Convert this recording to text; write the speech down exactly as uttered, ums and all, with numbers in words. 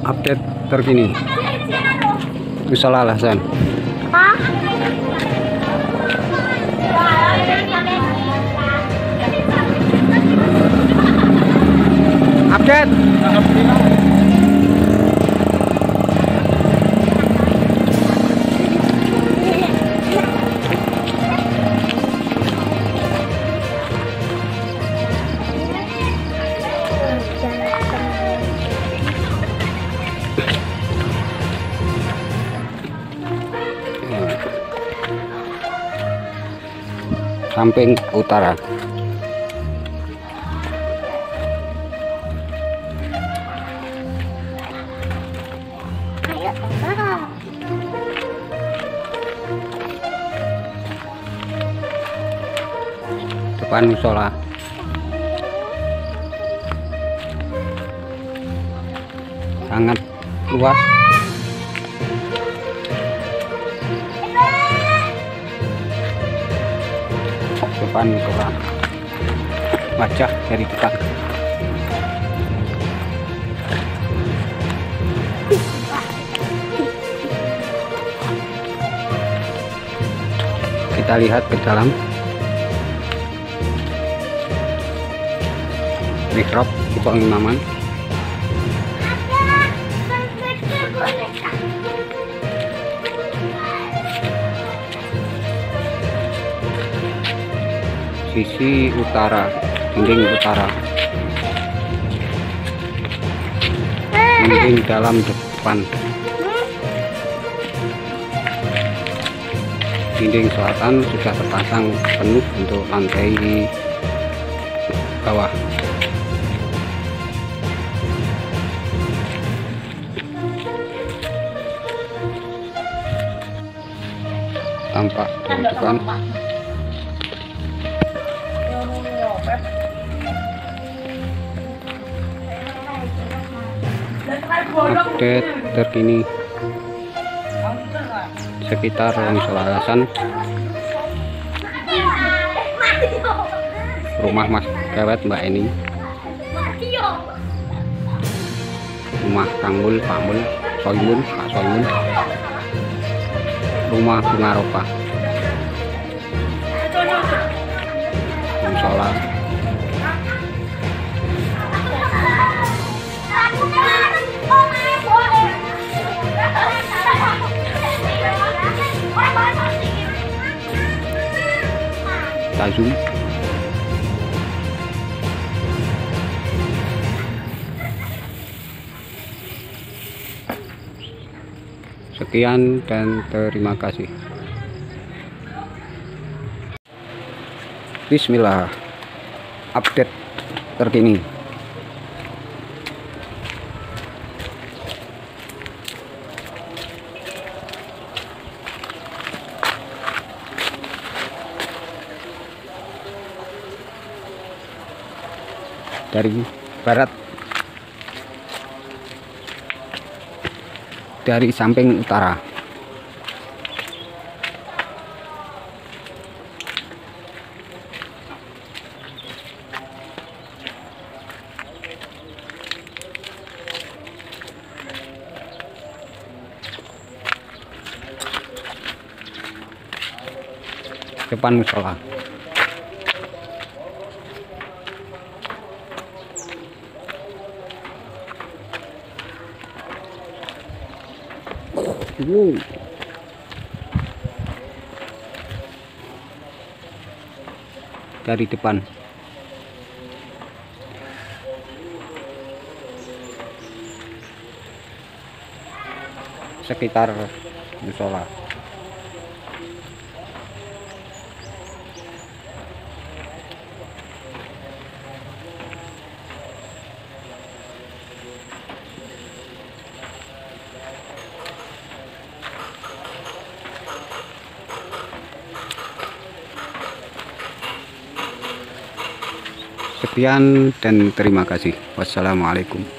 update terkini Musola Al Hasan. Update. Samping utara. Depan musola. Sangat luas. Depan musola. Wajah dari dekat. Kita lihat ke dalam. Mihrab pengimaman. Sisi utara, dinding utara, dinding dalam depan, dinding selatan sudah terpasang penuh untuk lantai bawah. Tampak dari depan. Update terkini sekitar Musola Al Hasan, rumah Mas Kewet Mbak Eni, rumah Kang Mul, Pak Mul, Soimun, Pak Soimun, rumah Bunga Ropa, musola. Zoom. Sekian dan terima kasih. Bismillah. Update terkini. Dari barat, dari samping utara. Depan musola. Wow. Dari depan. Sekitar musola. Sekian dan terima kasih. Wassalamualaikum.